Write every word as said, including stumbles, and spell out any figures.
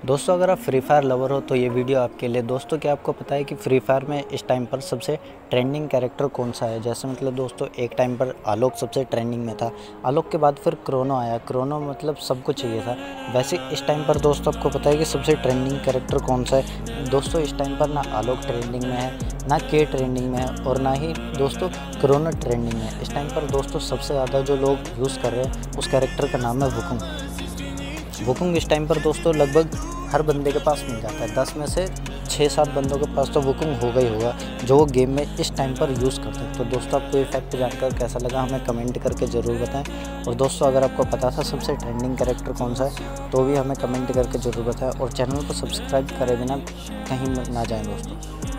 दोस्तों अगर आप फ्री फायर लवर हो तो ये वीडियो आपके लिए। दोस्तों क्या आपको पता है कि फ्री फायर में इस टाइम पर सबसे ट्रेंडिंग कैरेक्टर कौन सा है? जैसे मतलब दोस्तों एक टाइम पर आलोक सबसे ट्रेंडिंग में था। आलोक के बाद फिर क्रोनो आया। क्रोनो मतलब सबको चाहिए था। वैसे इस टाइम पर दोस्तों आपको पता है कि सबसे ट्रेंडिंग कैरेक्टर कौन सा है? दोस्तों इस टाइम पर ना आलोक ट्रेंडिंग में है, ना के ट्रेंडिंग में है और ना ही दोस्तों क्रोनो ट्रेंडिंग में है। इस टाइम पर दोस्तों सबसे ज़्यादा जो लोग यूज़ कर रहे हैं उस कैरेक्टर का नाम है वुकुंग। वुकुंग इस टाइम पर दोस्तों लगभग हर बंदे के पास मिल जाता है। दस में से छः सात बंदों के पास तो वुकुंग होगा ही होगा जो वो गेम में इस टाइम पर यूज़ करते हैं। तो दोस्तों आपको ये फैक्ट जानकर कैसा लगा हमें कमेंट करके ज़रूर बताएं। और दोस्तों अगर आपको पता था सबसे ट्रेंडिंग कैरेक्टर कौन सा है तो भी हमें कमेंट करके ज़रूर बताएं। और चैनल को सब्सक्राइब करे बिना कहीं ना जाएं दोस्तों।